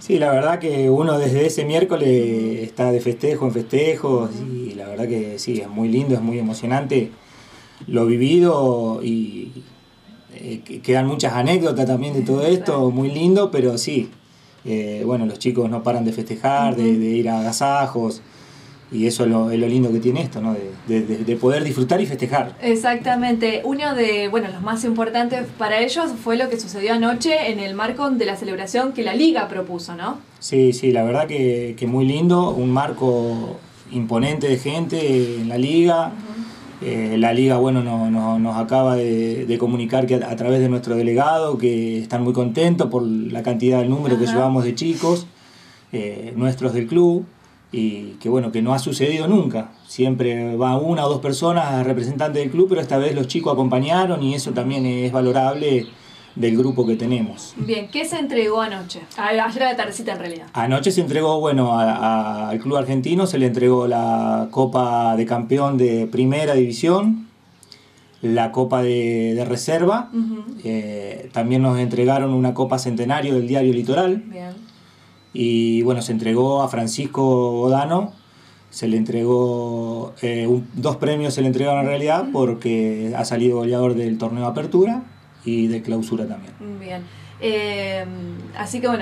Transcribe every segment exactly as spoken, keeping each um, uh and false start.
Sí, la verdad que uno desde ese miércoles está de festejo en festejos y la verdad que sí, es muy lindo, es muy emocionante lo vivido y eh, quedan muchas anécdotas también de todo esto, muy lindo, pero sí, eh, bueno, los chicos no paran de festejar, de, de ir a agasajos. Y eso es lo, es lo lindo que tiene esto, ¿no? De, de, de poder disfrutar y festejar. Exactamente. Uno de, bueno, los más importantes para ellos fue lo que sucedió anoche en el marco de la celebración que la Liga propuso, ¿no? Sí, sí, la verdad que, que muy lindo, un marco imponente de gente en la Liga. Uh-huh. eh, la Liga, bueno, no, no, nos acaba de, de comunicar que a, a través de nuestro delegado, que están muy contentos por la cantidad, el número uh-huh. que llevamos de chicos, eh, nuestros del club. Y que bueno, que no ha sucedido nunca, siempre va una o dos personas representantes del club, pero esta vez los chicos acompañaron y eso también es valorable del grupo que tenemos. Bien, ¿qué se entregó anoche? Ayer a la tardecita en realidad. Anoche se entregó, bueno, a, a, al club argentino se le entregó la Copa de Campeón de Primera División, la Copa de, de Reserva, uh-huh. eh, también nos entregaron una Copa Centenario del Diario Litoral. Bien. Y bueno, se entregó a Francisco Godano, se le entregó, eh, un, dos premios se le entregaron en realidad porque ha salido goleador del torneo de apertura y de clausura también. Bien, eh, así que bueno,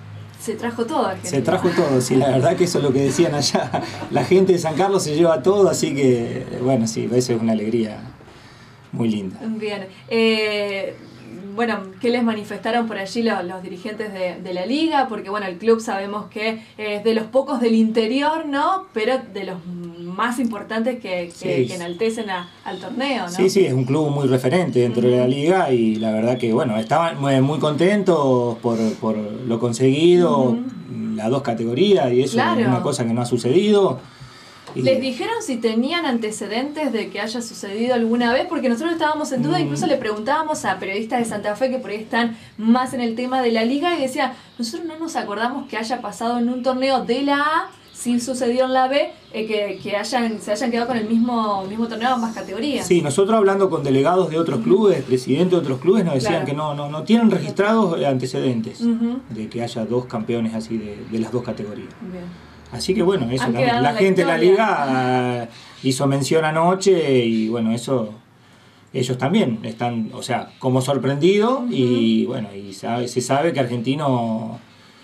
se trajo todo Argentina. Se trajo todo, sí, la verdad que eso es lo que decían allá, la gente de San Carlos se lleva todo, así que bueno, sí, eso es una alegría muy linda. Bien, eh... Bueno, ¿qué les manifestaron por allí los, los dirigentes de, de la Liga? Porque bueno, el club sabemos que es de los pocos del interior, ¿no? Pero de los más importantes que, que, sí. que enaltecen a, al torneo, ¿no? Sí, sí, es un club muy referente dentro uh-huh. de la Liga y la verdad que bueno, estaban muy, muy contentos por, por lo conseguido, uh-huh. las dos categorías y eso claro. es una cosa que no ha sucedido. Y ¿les dijeron si tenían antecedentes de que haya sucedido alguna vez? Porque nosotros estábamos en duda, mm. incluso le preguntábamos a periodistas de Santa Fe que por ahí están más en el tema de la Liga y decían, nosotros no nos acordamos que haya pasado en un torneo de la A, si sucedió en la B, eh, que, que hayan, se hayan quedado con el mismo, mismo torneo en más categorías. Sí, nosotros hablando con delegados de otros clubes, presidentes de otros clubes, nos decían claro. que no, no, no tienen registrados antecedentes uh-huh. de que haya dos campeones así de, de las dos categorías. Bien. Así que bueno, eso también. La, la gente de la Liga uh, hizo mención anoche y bueno, eso ellos también están, o sea, como sorprendidos uh-huh. y bueno, y sabe, se sabe que Argentino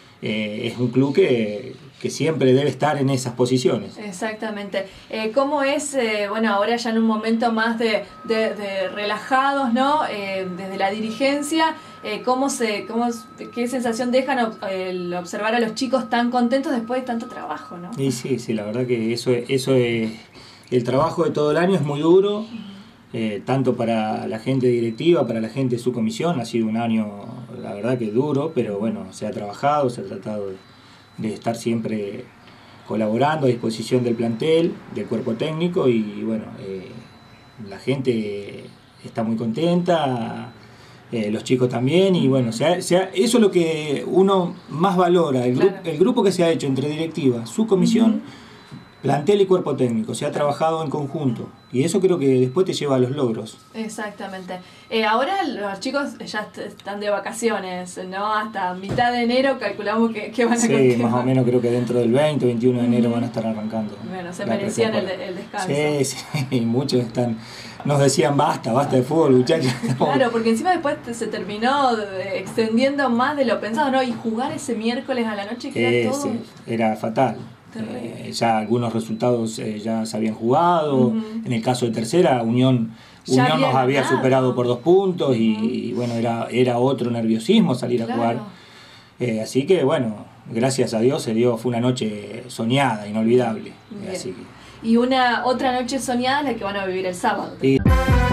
eh, es un club que, que siempre debe estar en esas posiciones. Exactamente. Eh, ¿Cómo es, eh, bueno, ahora ya en un momento más de, de, de relajados, ¿no? Eh, desde la dirigencia, eh, ¿cómo se, cómo, qué sensación dejan el observar a los chicos tan contentos después de tanto trabajo, ¿no? Y sí, sí, la verdad que eso, eso es, el trabajo de todo el año es muy duro, uh-huh. eh, tanto para la gente directiva, para la gente de su comisión, ha sido un año, la verdad que duro, pero bueno, se ha trabajado, se ha tratado de de estar siempre colaborando a disposición del plantel, del cuerpo técnico y bueno, eh, la gente está muy contenta, eh, los chicos también y bueno, se ha, se ha, eso es lo que uno más valora, el, claro. gru el grupo que se ha hecho entre directiva, su comisión, uh-huh. plantel y cuerpo técnico, se ha trabajado en conjunto y eso creo que después te lleva a los logros. Exactamente. Eh, ahora los chicos ya están de vacaciones, ¿no? Hasta mitad de enero calculamos que, que van a Sí, continuar. Más o menos creo que dentro del veinte, veintiuno de enero van a estar arrancando. Bueno, se merecían el, el descanso. Sí, sí, muchos están, nos decían basta, basta de fútbol, muchachos. Claro, porque encima después se terminó extendiendo más de lo pensado, ¿no? Y jugar ese miércoles a la noche que era todo... Sí, era fatal. Eh, ya algunos resultados eh, ya se habían jugado, uh-huh. en el caso de tercera, Unión, Unión había nos había ganado. superado por dos puntos uh-huh. y, y bueno, era, era otro nerviosismo salir claro. a jugar. Eh, así que bueno, gracias a Dios se dio, fue una noche soñada, inolvidable. Así que... Y una otra noche soñada es la que van a vivir el sábado. Sí.